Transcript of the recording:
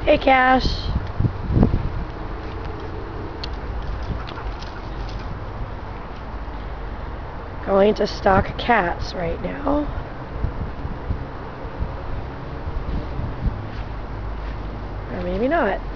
Hey, Cash. Going to stock cats right now. Or maybe not.